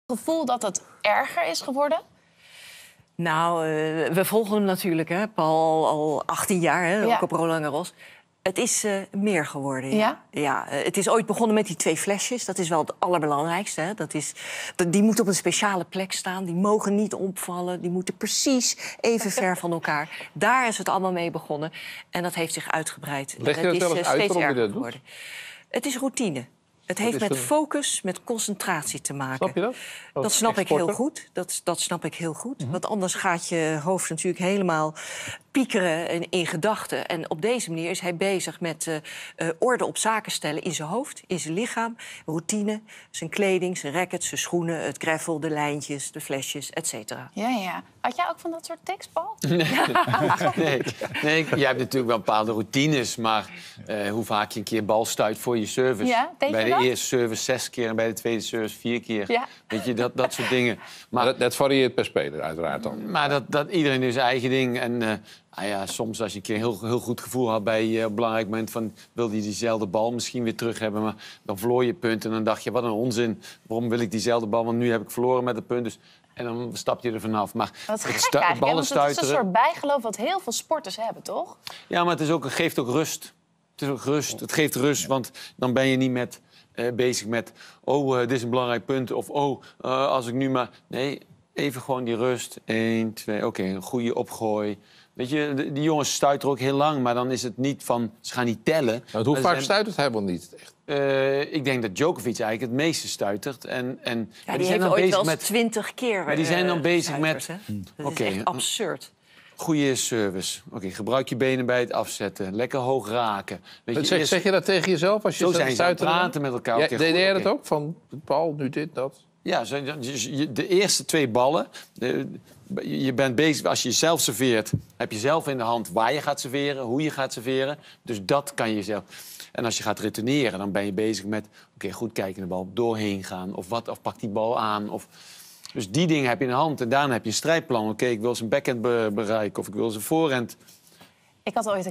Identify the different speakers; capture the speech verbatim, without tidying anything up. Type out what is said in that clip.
Speaker 1: Gevoel dat het erger is geworden?
Speaker 2: Nou, uh, we volgen hem natuurlijk, hè, Paul, al achttien jaar, hè,
Speaker 1: Ja.
Speaker 2: ook op Roland Garros. Het is uh, meer geworden, ja.
Speaker 1: Ja?
Speaker 2: ja uh, het is ooit begonnen met die twee flesjes. Dat is wel het allerbelangrijkste. Hè. Dat is, dat, die moeten op een speciale plek staan. Die mogen niet opvallen. Die moeten precies even ver van elkaar. Daar is het allemaal mee begonnen. En dat heeft zich uitgebreid.
Speaker 3: Leg je
Speaker 2: het
Speaker 3: dat
Speaker 2: is
Speaker 3: wel eens
Speaker 2: uh,
Speaker 3: uit
Speaker 2: steeds
Speaker 3: waarom je
Speaker 2: erger
Speaker 3: dat
Speaker 2: geworden. Het is routine. Het heeft
Speaker 3: is
Speaker 2: met
Speaker 3: het?
Speaker 2: focus, met concentratie te maken.
Speaker 3: Snap je dat? Als
Speaker 2: Dat snap ik heel
Speaker 3: exporter?
Speaker 2: goed. Dat, dat snap ik heel goed. Want anders gaat je hoofd natuurlijk helemaal piekeren in, in gedachten. En op deze manier is hij bezig met uh, uh, orde op zaken stellen in zijn hoofd, in zijn lichaam, routine, zijn kleding, zijn racket, zijn schoenen, het gravel, de lijntjes, de flesjes, et cetera.
Speaker 1: Ja, ja. Had jij ook van dat soort tics, Paul?
Speaker 4: Nee, nee, jij hebt natuurlijk wel bepaalde routines, maar uh, hoe vaak je een keer bal stuit voor je service.
Speaker 1: Ja, deed je
Speaker 4: bij de
Speaker 1: dat?
Speaker 4: eerste service zes keer en bij de tweede service vier keer.
Speaker 1: Ja.
Speaker 4: Weet je, dat, dat soort dingen.
Speaker 3: Maar
Speaker 4: Maar,
Speaker 3: dat, dat varieert per speler, uiteraard dan.
Speaker 4: maar dat, dat iedereen dus zijn eigen ding. En uh, ah ja, soms als je een keer een heel, heel goed gevoel had bij uh, op een belangrijk moment van wilde je diezelfde bal misschien weer terug hebben, maar dan verloor je punten en dan dacht je wat een onzin. Waarom wil ik diezelfde bal? Want nu heb ik verloren met het punt. Dus en dan stap je er vanaf. Maar
Speaker 1: Wat gek
Speaker 4: het stu-
Speaker 1: eigenlijk, hè?
Speaker 4: ballen
Speaker 1: Want het is een
Speaker 4: stuiteren.
Speaker 1: soort bijgeloof wat heel veel sporters hebben, toch?
Speaker 4: Ja, maar het, is ook, het geeft ook rust. Het is ook rust. Het geeft rust, want dan ben je niet met, uh, bezig met... oh, uh, dit is een belangrijk punt. Of oh, uh, als ik nu maar... Nee, even gewoon die rust. Eén, twee, oké, okay, een goede opgooi. Weet je, de, die jongens stuiteren ook heel lang. Maar dan is het niet van... Ze gaan niet tellen.
Speaker 3: Nou, hoe
Speaker 4: Maar
Speaker 3: vaak
Speaker 4: ze-
Speaker 3: stuitert hij wel niet? Echt?
Speaker 4: Uh, ik denk dat Djokovic eigenlijk het meeste stuitert. En, en, maar
Speaker 2: Ja, die
Speaker 4: zijn
Speaker 2: heeft
Speaker 4: dan
Speaker 2: ooit
Speaker 4: bezig
Speaker 2: wel eens
Speaker 4: met
Speaker 2: twintig keer.
Speaker 4: Maar die zijn dan
Speaker 2: uh,
Speaker 4: bezig
Speaker 2: gestuiterd,
Speaker 4: met-
Speaker 2: hè. Dat
Speaker 4: Oké.
Speaker 2: is echt absurd.
Speaker 4: goede service. Oké, okay, gebruik je benen bij het afzetten. Lekker hoog raken. Weet je,
Speaker 3: Zeg,
Speaker 4: eerst-
Speaker 3: zeg je dat tegen jezelf als je
Speaker 4: Zo
Speaker 3: staat
Speaker 4: zijn
Speaker 3: te
Speaker 4: ze aan het
Speaker 3: stuiteren?
Speaker 4: praten met elkaar.
Speaker 3: Ja,
Speaker 4: Oké,
Speaker 3: deed
Speaker 4: goed,
Speaker 3: jij
Speaker 4: oké.
Speaker 3: dat ook? Van Paul, nu dit, dat?
Speaker 4: Ja, zo- dus je- de eerste twee ballen. de- je bent bezig, als je jezelf serveert, heb je zelf in de hand waar je gaat serveren, hoe je gaat serveren. Dus dat kan je zelf. En als je gaat retourneren, dan ben je bezig met... oké, okay, goed kijken de bal, doorheen gaan. Of wat, of pak die bal aan. Of... Dus die dingen heb je in de hand. En daarna heb je een strijdplan. Oké, okay, ik wil zijn backhand be- bereiken of ik wil zijn voorhand.
Speaker 1: Ik had ooit een